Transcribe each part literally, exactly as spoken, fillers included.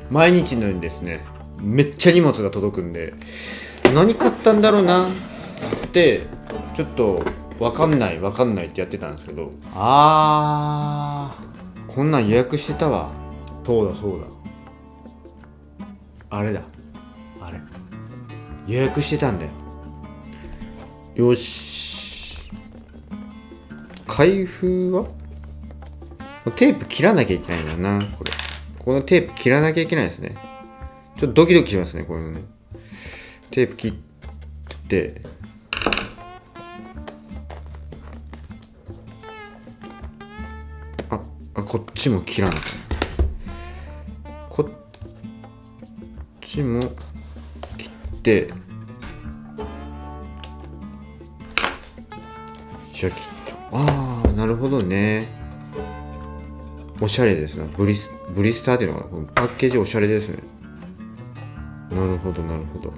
毎日のようにですね、めっちゃ荷物が届くんで、何買ったんだろうなってちょっと分かんない分かんないってやってたんですけど、あー、こんなん予約してたわ。そうだそうだ、あれだ、あれ予約してたんだよ。よし、開封はテープ切らなきゃいけないんだな。これこのテープ切らなきゃいけないですね。ちょっとドキドキしますね、これのね。テープ切ってああ、こっちも切らなきゃ。こっちも切って、じゃあ切った。ああ、なるほどね。おしゃれですね。ブリスブリスターっていうのかな。パッケージおしゃれですね。なるほどなるほど。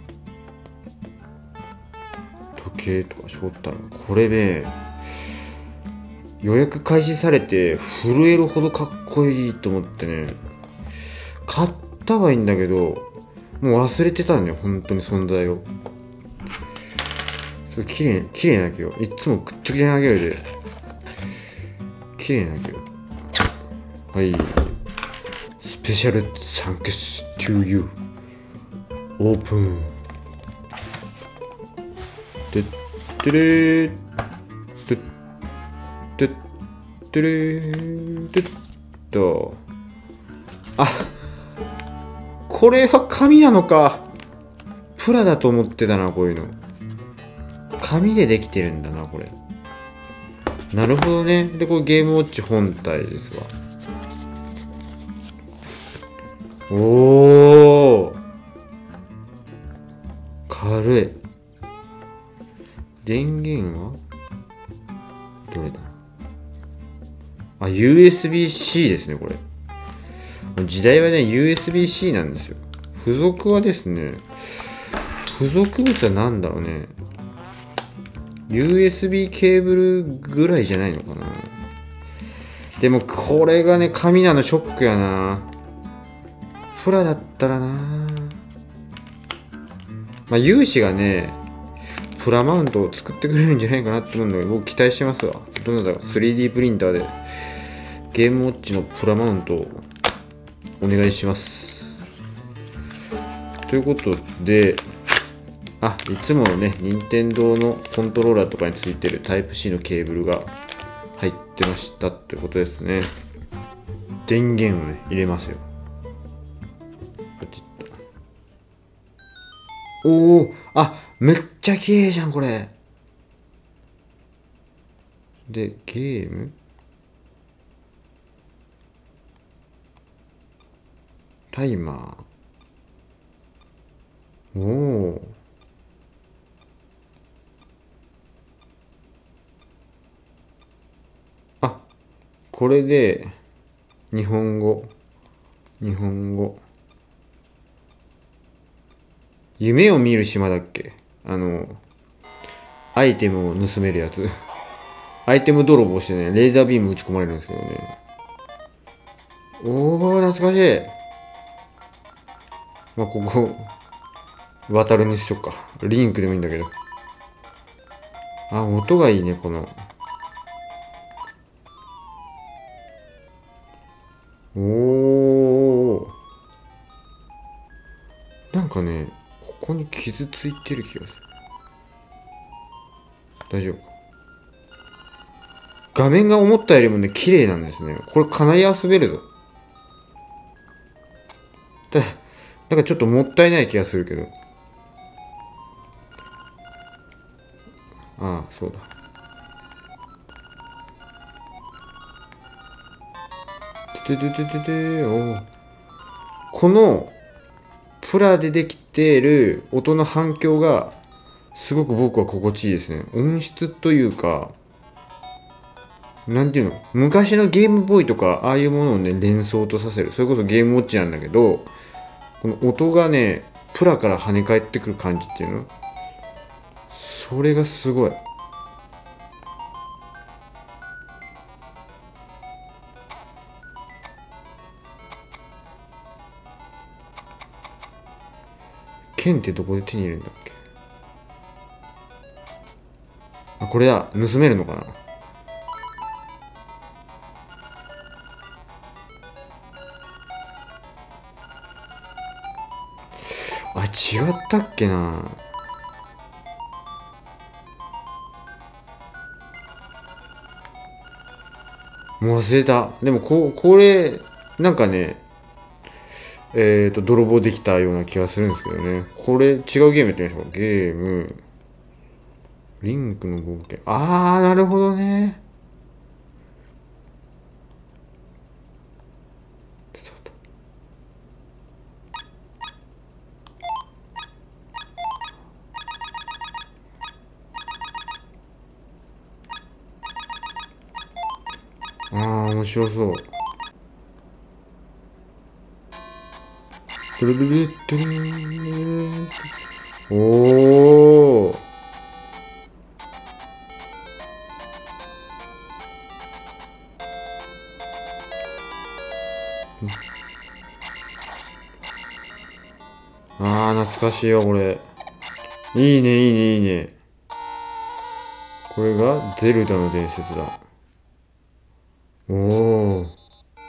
時計とかしょったら、これね、予約開始されて震えるほどかっこいいと思ってね、買ったはいいんだけど、もう忘れてたんだよ、本当に存在を。それ綺麗綺麗なきよ。いつもくっちゃくちゃなきよで綺麗なきよ。はい、スペシャルサンクス to you オープン。てってれーてってってれーてっと、あ、これは紙なのか。プラだと思ってたな、こういうの。紙でできてるんだな、これ。なるほどね。で、これゲームウォッチ本体ですわ。おー、軽い。電源はどれだ。あ、ユーエスビー-C ですね、これ。時代はね、ユーエスビー-C なんですよ。付属はですね、付属物は何だろうね。ユーエスビー ケーブルぐらいじゃないのかな。でもこれがね、紙なのショックやな。プラだったらな。まあ、有志がね、プラマウントを作ってくれるんじゃないかなって思うんだけど、僕期待してますわ。どなたか スリーディー プリンターでゲームウォッチのプラマウントをお願いします。ということで、あ、いつものね、任天堂のコントローラーとかについてるタイプ C のケーブルが入ってましたってことですね。電源をね、入れますよ。ポチッと。おお、あ、めっちゃ綺麗じゃん、これ。で、ゲームタイマー。おお。あ、これで、日本語。日本語。夢を見る島だっけ、あの、アイテムを盗めるやつ。アイテム泥棒してね、レーザービーム打ち込まれるんですけどね。おー、懐かしい。まあ、ここ、渡るにしよっか。リンクでもいいんだけど。あ、音がいいね、この。おー。なんかね、ここに傷ついてる気がする。大丈夫か。画面が思ったよりもね、綺麗なんですね。これかなり遊べるぞ。ただ、なんかちょっともったいない気がするけど。ああ、そうだ。ててててて、おこのプラでできている音の反響がすごく僕は心地いいですね。音質というか、なんていうの、昔のゲームボーイとかああいうものをね、連想とさせる。それこそゲームウォッチなんだけど、この音がね、プラから跳ね返ってくる感じっていうの、それがすごい。 剣ってどこで手に入れるんだっけ。あ、これだ。盗めるのかな。あ、違ったっけな。もう忘れた。でもこ、これ、なんかね、えっと、泥棒できたような気がするんですけどね。これ、違うゲームやってみましょう。ゲーム、リンクの冒険。あー、なるほどね。あー、面白そう。トゥルルルットゥルルおー。あー、懐かしいよ、これ。いいね、いいね、いいね。これがゼルダの伝説だ。おー。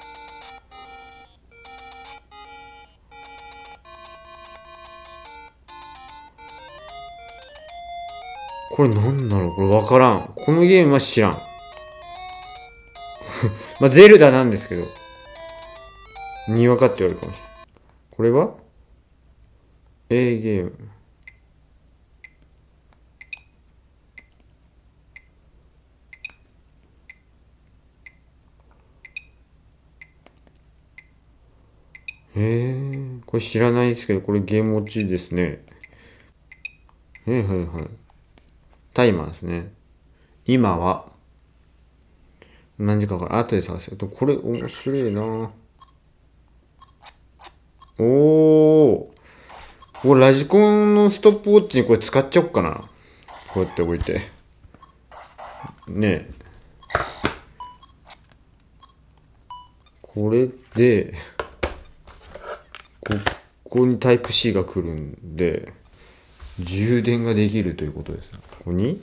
これなんだろう、これわからん。このゲームは知らん。まあ、ゼルダなんですけど。にわかって言われるかもしれない。これは ?A ゲーム。へえ、これ知らないですけど、これゲームウォッチですね。はいはいはい。タイマーですね。今は、何時間か後で探せると、これ面白いな。おー。これラジコンのストップウォッチにこれ使っちゃおっかな。こうやって置いて。ねえ。これで、ここにタイプ C が来るんで、充電ができるということです。ここに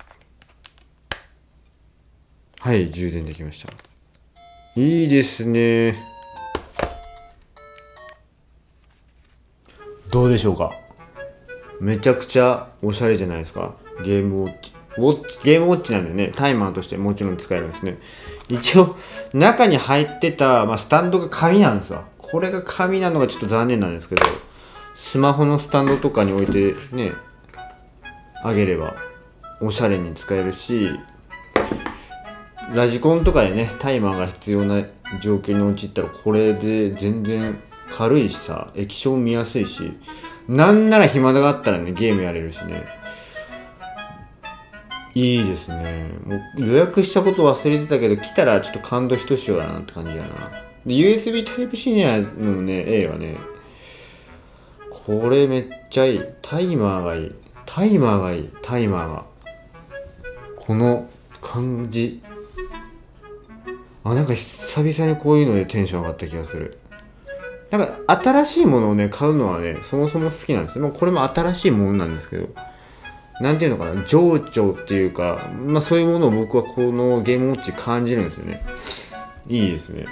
はい、充電できました。いいですね。どうでしょうか。めちゃくちゃおしゃれじゃないですか。ゲームウォッチ。ウォッチゲームウォッチなんでね、タイマーとしてもちろん使えるんですね。一応、中に入ってた、まあ、スタンドが紙なんですわ。これが紙なのがちょっと残念なんですけど、スマホのスタンドとかに置いてね、あげればおしゃれに使えるし、ラジコンとかでね、タイマーが必要な状況に陥ったらこれで全然軽いしさ、液晶見やすいし、なんなら暇があったらね、ゲームやれるしね。いいですね。もう予約したこと忘れてたけど、来たらちょっと感動ひとしおだなって感じやな。で、ユーエスビー タイプ C のね、A はね、これめっちゃいい。タイマーがいい。タイマーがいい。タイマーが。この感じ。あ、なんか久々にこういうのでテンション上がった気がする。なんか新しいものをね、買うのはね、そもそも好きなんですよ。これも新しいものなんですけど。なんていうのかな、情緒っていうか、まあそういうものを僕はこのゲームウォッチ感じるんですよね。いいですね。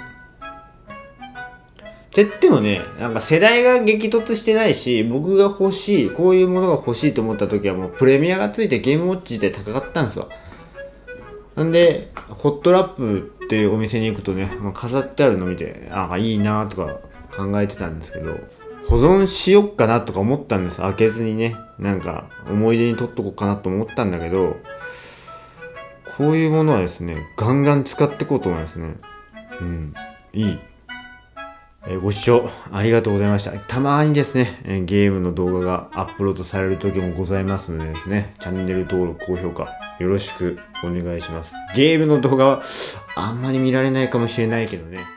って言ってもね、なんか世代が激突してないし、僕が欲しい、こういうものが欲しいと思った時はもうプレミアがついてゲームウォッチ自体高かったんですわ。なんで、ホットラップっていうお店に行くとね、まあ、飾ってあるの見て、ああ、いいなとか考えてたんですけど、保存しよっかなとか思ったんです。開けずにね。なんか、思い出に取っとこうかなと思ったんだけど、こういうものはですね、ガンガン使っていこうと思いますね。うん。いい。えー、ご視聴ありがとうございました。たまにですね、えー、ゲームの動画がアップロードされる時もございますのでですね、チャンネル登録、高評価よろしくお願いします。ゲームの動画はあんまり見られないかもしれないけどね。